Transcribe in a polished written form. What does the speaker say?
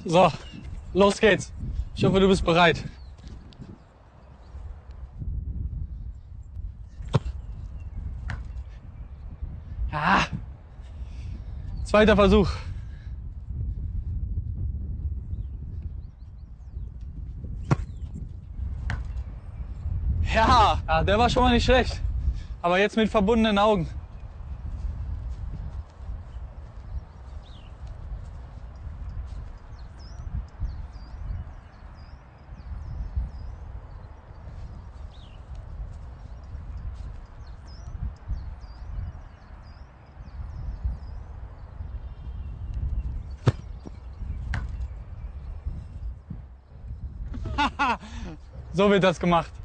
So, los geht's. Ich hoffe, du bist bereit. Ja. Zweiter Versuch. Ja, der war schon mal nicht schlecht. Aber jetzt mit verbundenen Augen. So wird das gemacht.